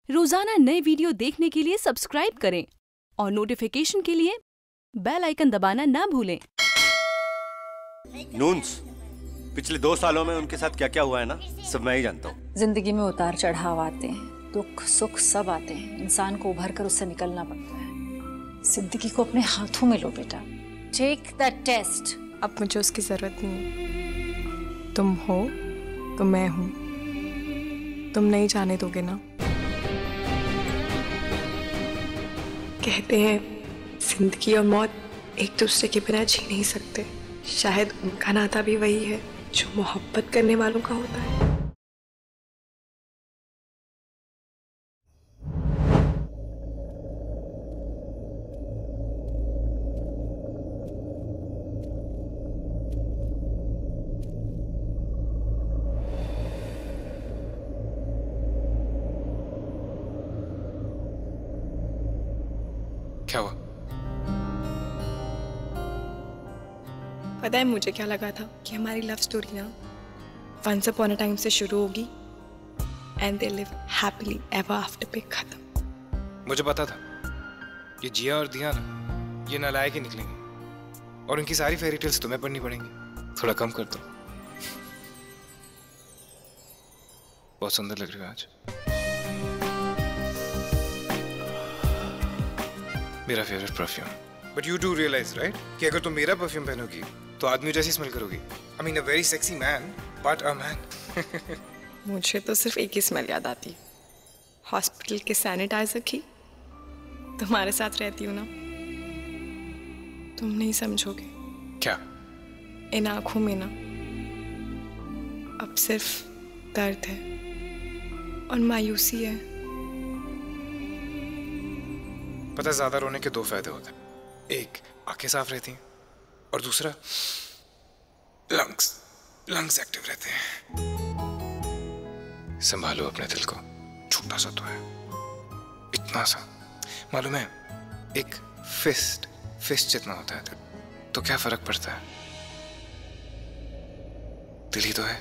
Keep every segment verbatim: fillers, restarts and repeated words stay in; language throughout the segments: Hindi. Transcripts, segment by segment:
रोजाना नए वीडियो देखने के लिए सब्सक्राइब करें और नोटिफिकेशन के लिए बेल आइकन दबाना ना भूलें। नून्स, पिछले दो सालों में उनके साथ क्या क्या हुआ है ना, सब मैं ही जानता हूँ। जिंदगी में उतार चढ़ाव आते हैं, दुख सुख सब आते हैं। इंसान को उभर कर उससे निकलना पड़ता है। जिंदगी को अपने हाथों में लो बेटा। Take the test. अब मुझे उसकी जरूरत नहीं है। तुम हो तो मैं हूँ। तुम नहीं जाने दोगे ना? कहते हैं जिंदगी और मौत एक दूसरे के बिना जी नहीं सकते। शायद उनका नाता भी वही है जो मोहब्बत करने वालों का होता है। क्या हुआ? पता है मुझे क्या लगा था कि हमारी लव स्टोरी ना वंस अपॉन अ टाइम से शुरू होगी and they live happily ever after पे खत्म। मुझे पता था ये जिया और दिया ना ये नालायक ही निकलेंगे और उनकी सारी फेरी टेल्स तुम्हें पढ़नी पड़ेंगी। थोड़ा कम कर दो। बहुत सुंदर लग रही हो आज। मेरा favourite perfume. But you do realise right कि अगर तुम मेरा परफ्यूम पहनोगी तो आदमी जैसी स्मेल करोगी। I mean a very sexy man but a man. मुझे तो सिर्फ एक ही स्मेल याद आती है, हॉस्पिटल के सैनिटाइजर की। तुम्हारे साथ रहती हूँ ना, तुम नहीं समझोगे। क्या? इन आंखों में ना अब सिर्फ दर्द है और मायूसी है। पता है ज्यादा रोने के दो फायदे होते हैं, एक आंखें साफ रहती हैं और दूसरा लंग्स लंग्स एक्टिव रहते हैं। संभालो अपने दिल को, छोटा सा तो है, इतना सा मालूम है, एक फिस्ट फिस्ट जितना होता है दिल, तो क्या फर्क पड़ता है, दिल ही तो है।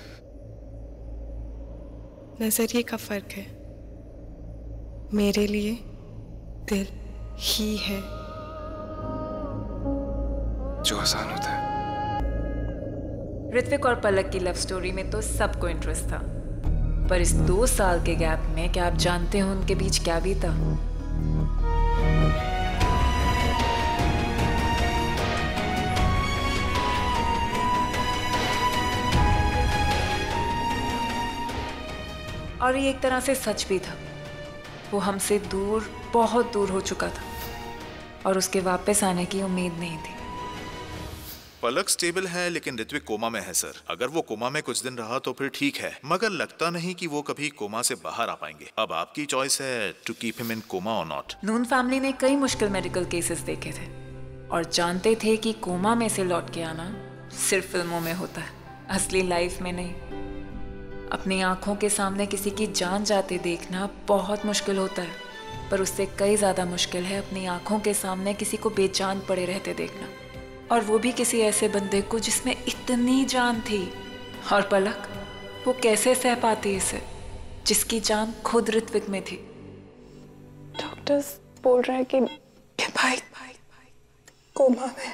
नजरिए का फर्क है। मेरे लिए दिल ही है जो आसान होता है। ऋत्विक और पलक की लव स्टोरी में तो सबको इंटरेस्ट था, पर इस दो साल के गैप में क्या आप जानते हो उनके बीच क्या बीता? और ये एक तरह से सच भी था। वो हमसे दूर, बहुत दूर हो चुका था और उसके वापस आने की उम्मीद नहीं थी। पलक स्टेबल है लेकिन ऋत्विक कोमा में है सर। अगर वो कोमा में कुछ दिन रहा तो फिर ठीक है, मगर लगता नहीं कि वो कभी कोमा से बाहर आ पाएंगे। अब आपकी चॉइस है to keep him in coma और नॉट। नून फैमिली ने कई मुश्किल मेडिकल केसेस देखे थे और जानते थे कि कोमा में से लौट के आना सिर्फ फिल्मों में होता है, असली लाइफ में नहीं। अपनी आंखों के सामने किसी की जान जाते देखना बहुत मुश्किल होता है, पर उससे कई ज्यादा मुश्किल है अपनी आंखों के सामने किसी को बेजान पड़े रहते देखना, और वो भी किसी ऐसे बंदे को जिसमें इतनी जान थी। और पलक, वो कैसे सह पाती इसे, जिसकी जान खुद ऋत्विक में थी। डॉक्टर्स बोल रहे हैं कि, कि भाई, भाई, भाई कोमा में।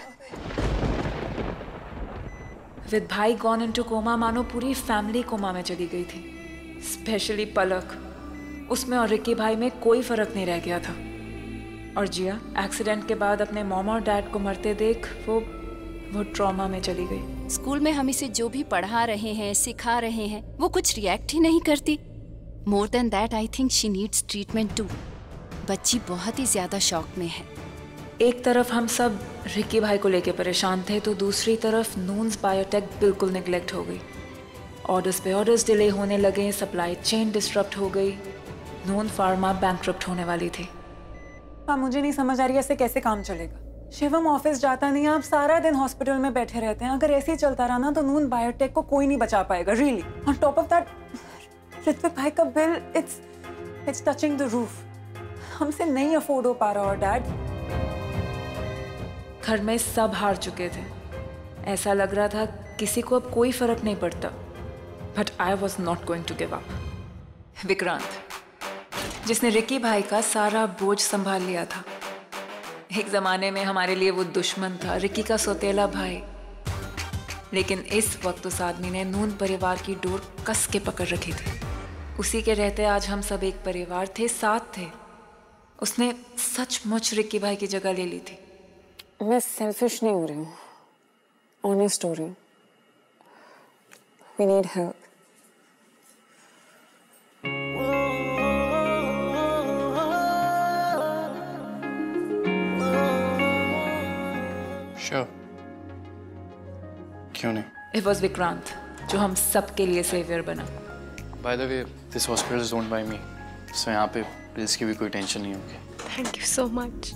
विद भाई गॉन इनटू कोमा, मानो पूरी फैमिली कोमा में चली गई थी, स्पेशली पलक। उसमें और रिकी भाई में कोई फर्क नहीं रह गया था। और जिया एक्सीडेंट के बाद अपने मॉम और डैड को मरते देख वो वो ट्रॉमा में चली गई। स्कूल में हम इसे जो भी पढ़ा रहे हैं, सिखा रहे हैं, वो कुछ रिएक्ट ही नहीं करती। More than that I think she needs treatment too. बच्ची बहुत ही ज्यादा शॉक में है। एक तरफ हम सब रिकी भाई को लेके परेशान थे, तो दूसरी तरफ नून्स बायोटेक बिल्कुल निगलेक्ट हो गई। ऑर्डर्स पे ऑर्डर्स डिले होने लगे, सप्लाई चेन डिस्टर्ब हो गई, नून फार्मा बैंकरप्ट होने वाली थी। हाँ, मुझे नहीं समझ आ रही ऐसे कैसे काम चलेगा। शिवम ऑफिस जाता नहीं, आप सारा दिन हॉस्पिटल में बैठे रहते हैं। अगर ऐसे ही चलता रहा ना तो नून बायोटेक को कोई नहीं बचा पाएगा, really. On top of that Ritvik भाई का bill, it's it's touching the roof. हमसे नहीं अफोर्ड हो पा रहा। और डैड, घर में सब हार चुके थे। ऐसा लग रहा था किसी को अब कोई फर्क नहीं पड़ता। But I was not going to give up. Vikrant, जिसने रिकी भाई का सारा बोझ संभाल लिया था। एक जमाने में हमारे लिए वो दुश्मन था, रिकी का सौतेला भाई। लेकिन इस वक्त उस आदमी ने नून परिवार की डोर कस के पकड़ रखी थी। उसी के रहते आज हम सब एक परिवार थे, साथ थे। उसने सचमुच रिकी भाई की जगह ले ली थी। मैं सेल्फिश नहीं हो रही हूँ, ऑनेस्ट हो रही हूँ। We need help. Sure. क्यों नहीं? It was विक्रांत जो हम सब के लिए सेवियर बना। By the way, this hospital is owned by me, so यहाँ पे बिल्स की भी कोई टेंशन नहीं होगी। Thank you so much.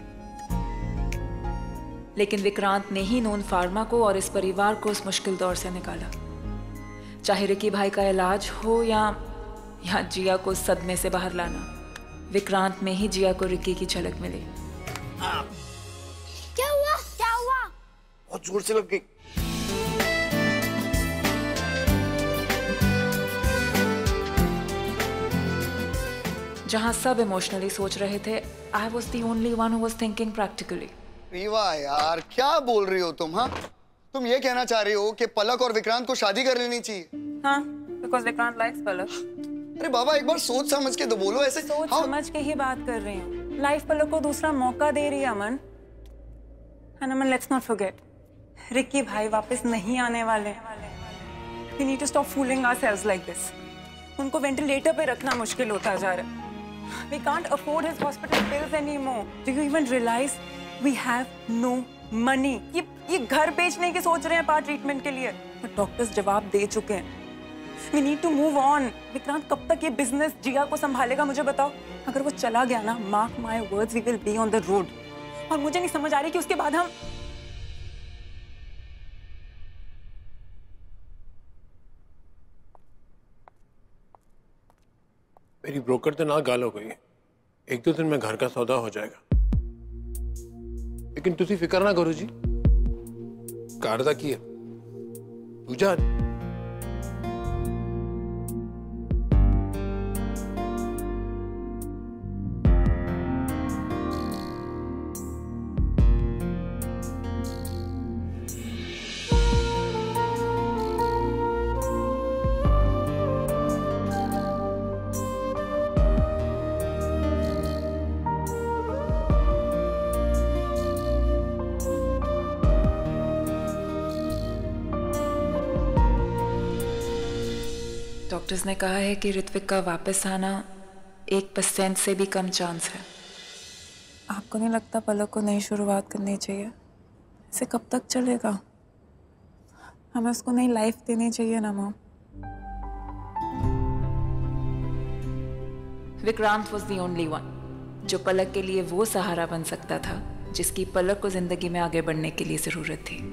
लेकिन विक्रांत ने ही नून फार्मा को और इस परिवार को उस मुश्किल दौर से निकाला। चाहे रिकी भाई का इलाज हो या या जिया को सदमे से बाहर लाना, विक्रांत में ही जिया को रिकी की झलक मिली। क्या हुआ? क्या हुआ? बहुत जोर से लग गई। जहां सब इमोशनली सोच रहे थे, I was the only one who was thinking practically. Reeva यार, क्या बोल रही हो तुम? हाँ, तुम ये कहना चाह रही हो कि पलक और विक्रांत को शादी कर लेनी चाहिए? हाँ, because विक्रांत likes पलक। अरे बाबा, एक बार सोच समझ के तो बोलो ऐसे। सोच हाँ? समझ के ही बात कर रही हूँ। लाइफ पलक को दूसरा मौका दे रही है Aman. And Aman, let's not forget, Ricky भाई वापस नहीं आने वाले। We need to stop fooling ourselves like this. उनको वेंटिलेटर पे रखना मुश्किल होता जा रहा है। We can't afford his hospital bills anymore. Do you even realize we have no money? ये ये घर बेचने की सोच रहे हैं पार्ट ट्रीटमेंट के लिए, पर डॉक्टर्स जवाब दे चुके हैं। We need to move on. Vikrant कब तक ये बिजनेस जिया को संभालेगा, मुझे बताओ। अगर वो चला गया ना, mark my words, we will be on the road. और मुझे नहीं समझ आ रही कि उसके बाद हम मेरी ब्रोकर तो ना गाल हो गई है। एक दो दिन में घर का सौदा हो जाएगा, लेकिन तुसी फिक्र ना करो जी, कारदा की है दूजा। डॉक्टर्स ने कहा है कि ऋत्विक का वापस आना एक परसेंट से भी कम चांस है। आपको नहीं लगता पलक को नई शुरुआत करनी चाहिए? इसे कब तक चलेगा? हमें उसको नई लाइफ देनी चाहिए ना mom. Vikrant was the only one जो पलक के लिए वो सहारा बन सकता था जिसकी पलक को जिंदगी में आगे बढ़ने के लिए जरूरत थी।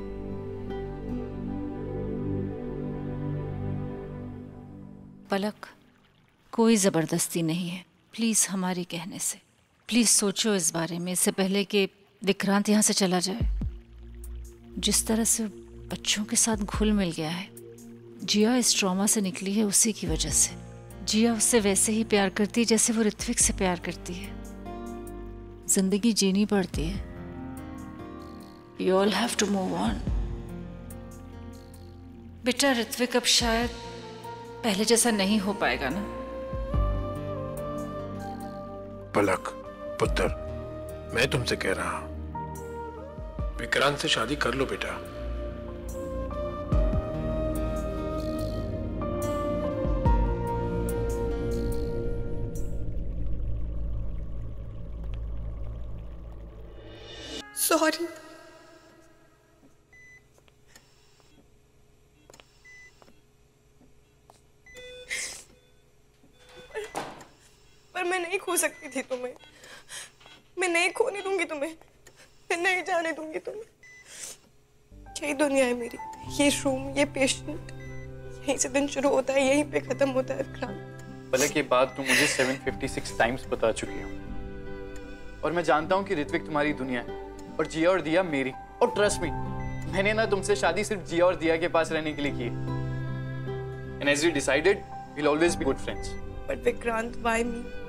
पलक, कोई ज़बरदस्ती नहीं है। प्लीज़ हमारी कहने से प्लीज़ सोचो इस बारे में, इससे पहले कि विक्रांत यहाँ से चला जाए। जिस तरह से बच्चों के साथ घुल मिल गया है, जिया इस ट्रॉमा से निकली है उसी की वजह से। जिया उससे वैसे ही प्यार करती है जैसे वो ऋत्विक से प्यार करती है। जिंदगी जीनी पड़ती है। You all have to move on। बेटा, ऋत्विक अब शायद पहले जैसा नहीं हो पाएगा ना। पलक पुत्र, मैं तुमसे कह रहा, विक्रांत से शादी कर लो बेटा। सॉरी। पर मैं नहीं खो सकती थी तुम्हें। मैं नहीं खोने दूंगी तुम्हें। मैं नहीं जाने दूंगी तुम्हें। यही दुनिया है मेरी, ये रूम, ये पेशेंट। यहीं से दिन शुरू होता है, यहीं पे खत्म होता है विक्रांत। पलक, ये बात तुम मुझे सात सौ छप्पन टाइम्स बता चुकी हो, और मैं जानता हूँ कि ऋत्विक तुम्हारी दुनिया है और जिया और दिया मेरी। और ट्रस्ट मी, मैंने ना तुमसे शादी सिर्फ जिया और दिया के पास रहने के लिए की है। And as we decided, we'll always be good friends. But Vikrant, why me?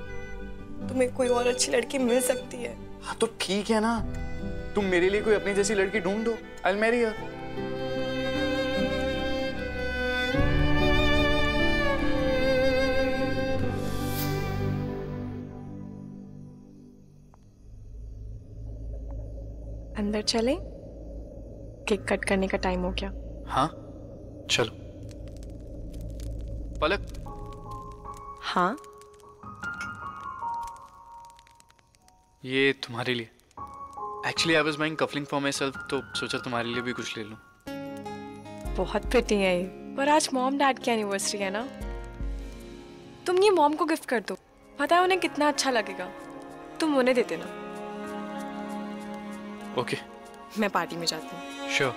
तुम्हें कोई और अच्छी लड़की मिल सकती है। हाँ तो ठीक है ना, तुम मेरे लिए कोई अपनी जैसी लड़की ढूंढ दो, आई विल मैरी हर। अंदर चलें? केक कट करने का टाइम हो गया। हाँ चलो। पलक। हाँ ये तुम्हारे लिए। Actually I was buying cufflink for myself, तो सोचा तुम्हारे लिए भी कुछ ले लूं। बहुत प्रिटी है ये, पर आज मॉम डैड की एनिवर्सरी है ना, तुम ये मॉम को गिफ्ट कर दो, पता है उन्हें कितना अच्छा लगेगा। तुम उन्हें दे देना। Okay okay. मैं पार्टी में जाती हूँ। श्योर।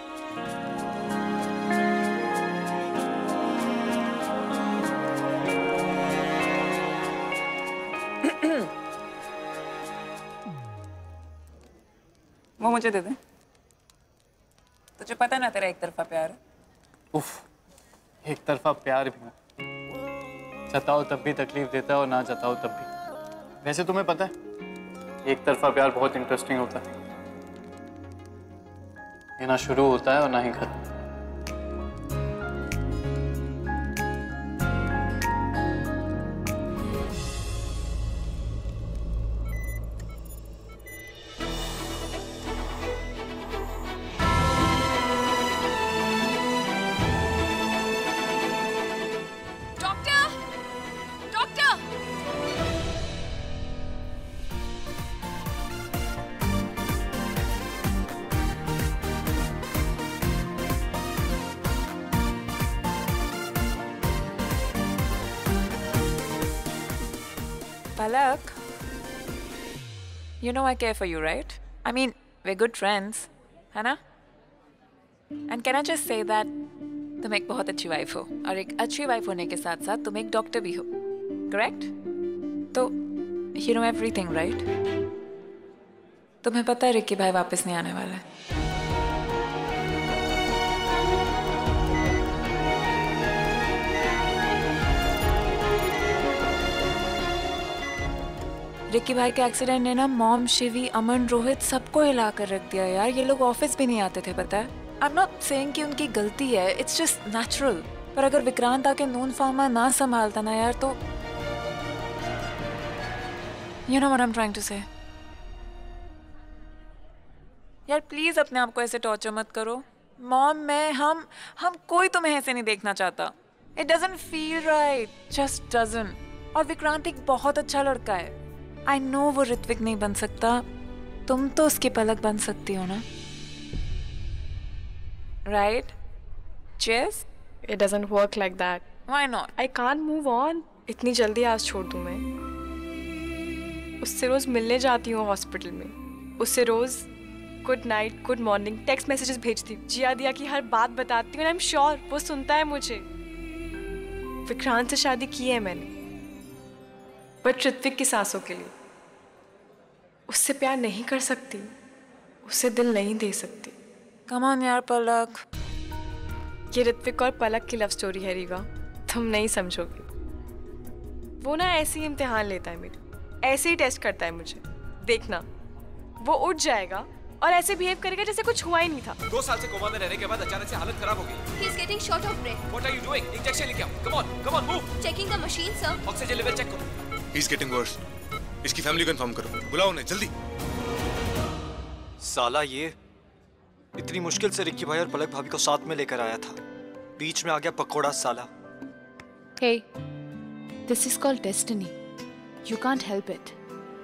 वो मुझे दे दे। तुझे पता ना तेरा एक तरफा प्यार है। उफ, एक तरफा प्यार भी ना, जताओ तब भी तकलीफ देता है और ना जताओ तब भी। वैसे तुम्हें पता है एक तरफा प्यार बहुत इंटरेस्टिंग होता है, ये ना शुरू होता है और ना ही खत्म। Palak, you know I care for you, right? I mean, we're good friends, है ना? And can I just say that तुम एक बहुत अच्छी वाइफ हो, और एक अच्छी वाइफ होने के साथ साथ तुम एक डॉक्टर भी हो, correct? तो you know everything, right? तुम्हें पता है रिक्की भाई वापस नहीं आने वाला है। रिक्की भाई के एक्सीडेंट ने ना मॉम, शिवी, अमन, रोहित सबको हिला कर रख दिया यार। ये लोग ऑफिस भी नहीं आते थे, पता है। आई एम नॉट सेइंग कि उनकी गलती है, इट्स जस्ट नेचुरल। पर अगर विक्रांत आके नून फार्मा ना संभालता ना यार, तो you know what I am trying to say. यार प्लीज अपने आप को ऐसे टॉर्चर मत करो। मॉम, मैं, हम हम कोई तुम्हें ऐसे नहीं देखना चाहता। It doesn't feel right, just doesn't. और विक्रांत एक बहुत अच्छा लड़का है। आई नो वो ऋत्विक नहीं बन सकता, तुम तो उसकी पलक बन सकती हो ना, right? Cheers. It doesn't work like that. Why not? I can't move on. इतनी जल्दी आज छोड़ दूं मैं? उससे रोज मिलने जाती हूँ हॉस्पिटल में, उससे रोज good night, good morning text messages भेजती हूँ, जिया दिया की हर बात बताती हूँ। आई एम श्योर वो सुनता है मुझे। विक्रांत से शादी की है मैंने, बट ऋत्विक की सांसों के लिए। उससे प्यार नहीं कर सकती, उससे दिल नहीं दे सकती। कम ऑन यार पलक। ये ऋत्विक और पलक की लव स्टोरी है रीवा, तुम नहीं समझोगी। वो ना ऐसे ही इम्तिहान लेता है मेरे, ऐसे ही टेस्ट करता है मुझे। देखना वो उठ जाएगा और ऐसे बिहेव करेगा जैसे कुछ हुआ ही नहीं था। दो साल से कोमा में रहने के बाद अचानक से हालत खराब हो गई। He is getting short of breath. What are you doing? Injection लेके आओ। Come on, come on, move. Checking the machine, sir. Oxygen level check करो। He is getting worse. इसकी फैमिली कंफर्म करो, बुलाओ उन्हें जल्दी। साला ये इतनी मुश्किल से रिक्की भाई और पलक भाभी को साथ में लेकर आया था, बीच में आ गया पकोड़ा साला। Hey, this is called destiny. You can't help it.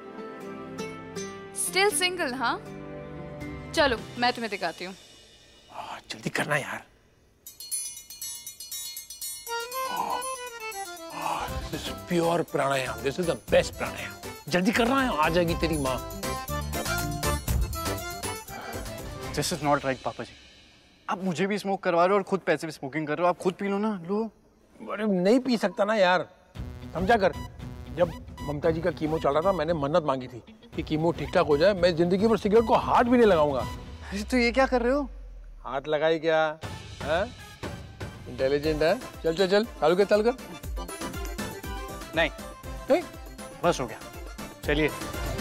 Still single, हाँ? चलो मैं तुम्हें दिखाती हूँ। जल्दी करना यार। This is pure pranayama. This is the best प्राणायाम. जल्दी करना है, आ जाएगी तेरी माँ। This is not right, पापा जी। आप मुझे भी स्मोक करवा रहे हो और खुद पैसे भी स्मोकिंग कर रहे हो। आप खुद पी लो ना, लो। अरे नहीं पी सकता ना यार, समझा कर। जब ममता जी का कीमो चल रहा था, मैंने मन्नत मांगी थी कि कीमो ठीक ठाक हो जाए, मैं जिंदगी भर सिगरेट को हाथ भी नहीं लगाऊंगा। अरे तो ये क्या कर रहे हो? हाथ लगाई क्या? इंटेलिजेंट है। चल चल चल, चालू कर, चालू कर। नहीं नहीं बस हो गया। चलिए।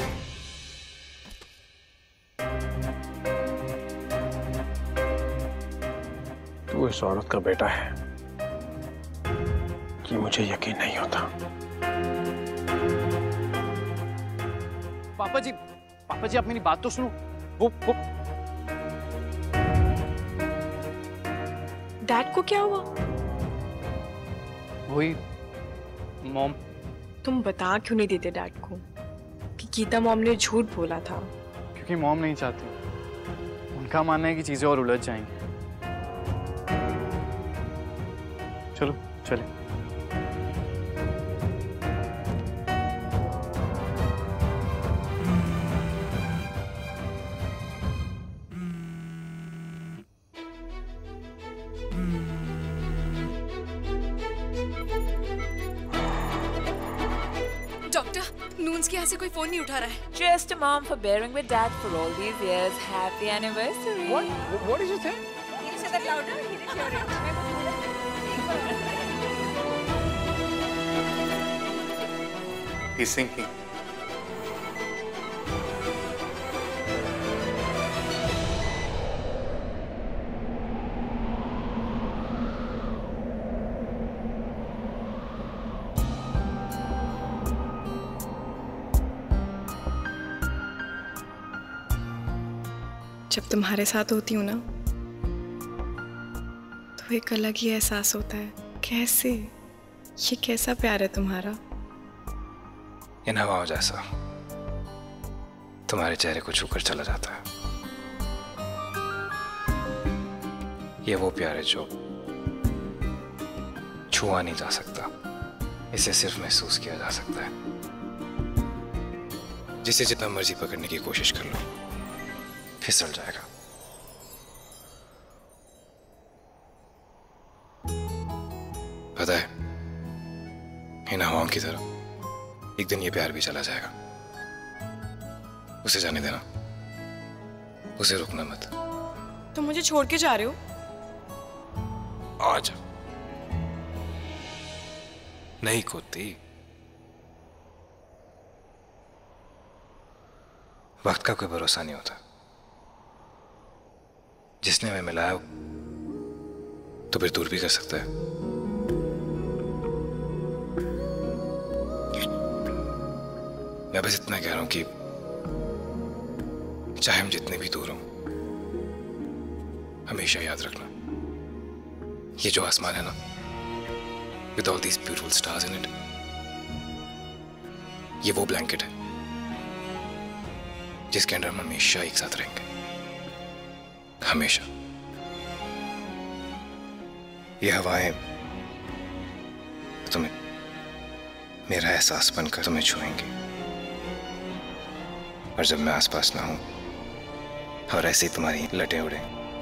तू इस औरत का बेटा है कि मुझे यकीन नहीं होता। पापा जी, पापा जी आप मेरी बात तो सुनो। वो वो डैड को क्या हुआ? वही मॉम। तुम बता क्यों नहीं देते डैड को कि गीता मॉम ने झूठ बोला था? क्योंकि मॉम नहीं चाहती। उनका मानना है कि चीजें और उलझ जाएंगी। चलो चले। नून्स के यहाँ से कोई फोन नहीं उठा रहा है। Just a mom for bearing with dad for all these years. Happy anniversary. What? What did you say? Can you say that louder? He didn't hear it. He's thinking. जब तुम्हारे साथ होती हूँ ना तो एक अलग ही एहसास होता है। कैसे, ये कैसा प्यार है तुम्हारा? इन हवाओं जैसा तुम्हारे चेहरे को छूकर चला जाता है। ये वो प्यार है जो छुआ नहीं जा सकता, इसे सिर्फ महसूस किया जा सकता है। जिसे जितना मर्जी पकड़ने की कोशिश कर लो फिसल जाएगा। पता है, इन हवाओं की तरह एक दिन ये प्यार भी चला जाएगा। उसे जाने देना, उसे रुकना मत। तुम मुझे छोड़ के जा रहे हो? आज नहीं कूदती। वक्त का कोई भरोसा नहीं होता। जिसने हमें मिलाया तो फिर दूर भी कर सकता है। मैं बस इतना कह रहा हूं कि चाहे हम जितने भी दूर हों, हमेशा याद रखना, ये जो आसमान है ना, with all these beautiful stars in it, ये वो ब्लैंकेट है जिसके अंदर हम हमेशा एक साथ रहेंगे। हमेशा। ये हवाएं तुम्हें, मेरा एहसास बनकर तुम्हें छुएंगी, और जब मैं आसपास ना हूं और ऐसे ही तुम्हारी लटें उड़े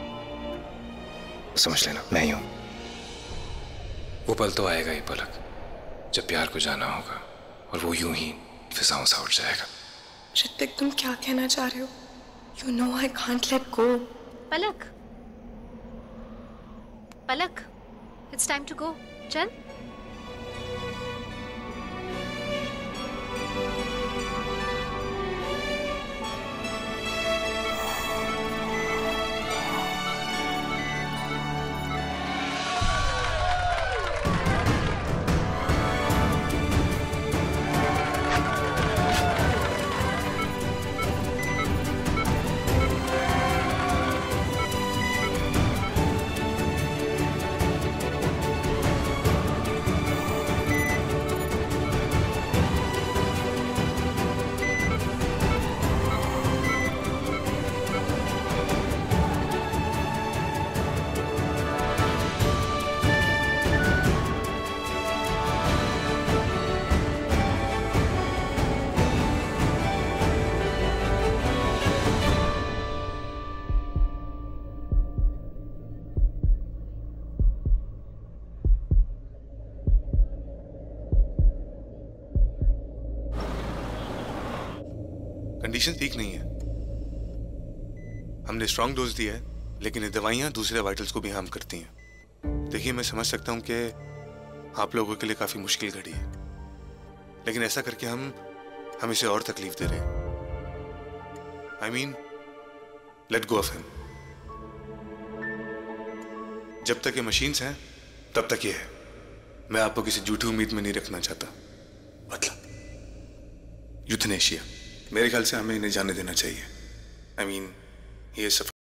तो समझ लेना मैं ही हूं। वो पल तो आएगा ही पलक, जब प्यार को जाना होगा और वो यूं ही फिजाओं सा उड़ जाएगा। ऋत्विक, तुम क्या कहना चाह रहे हो? You know I can't let go. Palak, Palak, it's time to go. चल। कंडीशन ठीक नहीं है। हमने स्ट्रॉन्ग डोज दिया है, लेकिन ये दवाइयां दूसरे वाइटल्स को भी हार्म करती हैं। देखिए, मैं समझ सकता हूं कि आप लोगों के लिए काफी मुश्किल घड़ी है, लेकिन ऐसा करके हम हम इसे और तकलीफ दे रहे हैं। I mean let go of him. जब तक ये मशीन्स हैं तब तक ये है। मैं आपको किसी झूठी उम्मीद में नहीं रखना चाहता। मतलब यूथनेशिया, मेरे ख्याल से हमें इन्हें जाने देना चाहिए। आई मीन ये सफर